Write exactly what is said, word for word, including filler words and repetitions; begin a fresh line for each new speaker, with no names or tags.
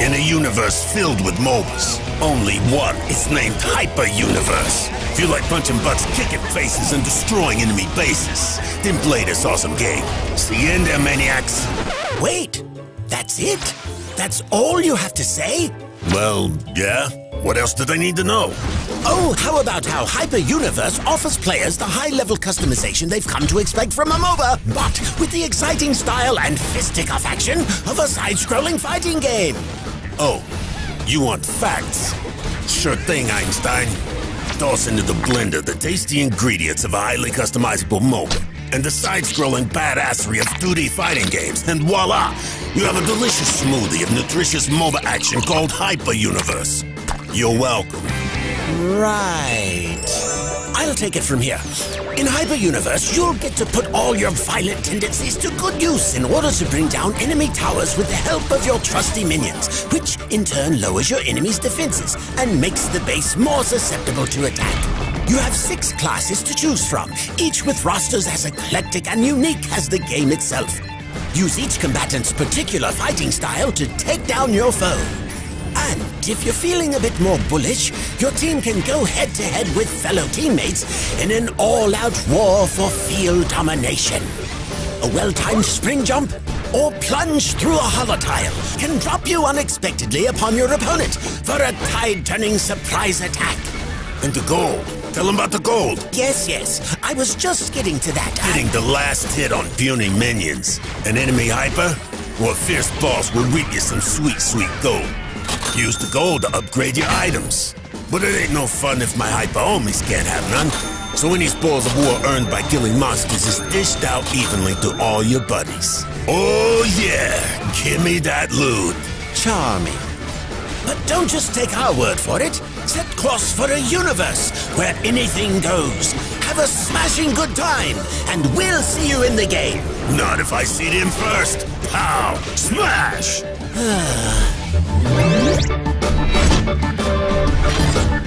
In a universe filled with MOBAs, only one is named Hyper Universe. Feel like punching butts, kicking faces, and destroying enemy bases? Then play this awesome game. See you in there, maniacs.
Wait, that's it? That's all you have to say?
Well, yeah. What else do they need to know?
Oh, how about how Hyper Universe offers players the high-level customization they've come to expect from a MOBA, but with the exciting style and fisticuff action of a side-scrolling fighting game?
Oh, you want facts? Sure thing, Einstein. Toss into the blender the tasty ingredients of a highly customizable MOBA and the side-scrolling badassery of two D fighting games, and voila! You have a delicious smoothie of nutritious MOBA action called Hyper Universe. You're welcome.
Right. I'll take it from here. In Hyper Universe, you'll get to put all your violent tendencies to good use in order to bring down enemy towers with the help of your trusty minions, which in turn lowers your enemy's defenses and makes the base more susceptible to attack. You have six classes to choose from, each with rosters as eclectic and unique as the game itself. Use each combatant's particular fighting style to take down your foe. And if you're feeling a bit more bullish, your team can go head-to-head with fellow teammates in an all-out war for field domination. A well-timed spring jump or plunge through a holotile can drop you unexpectedly upon your opponent for a tide-turning surprise attack.
And the gold. Tell them about the gold.
Yes, yes. I was just getting to that.
Getting the last hit on puny minions. An enemy hyper or a fierce boss will reap you some sweet, sweet gold. Use the gold to upgrade your items. But it ain't no fun if my hyper homies can't have none. So any spoils of war earned by killing monsters is dished out evenly to all your buddies. Oh yeah, give me that loot.
Charming. But don't just take our word for it. Set course for a universe where anything goes. Have a smashing good time, and we'll see you in the game.
Not if I see them first. Pow! Smash!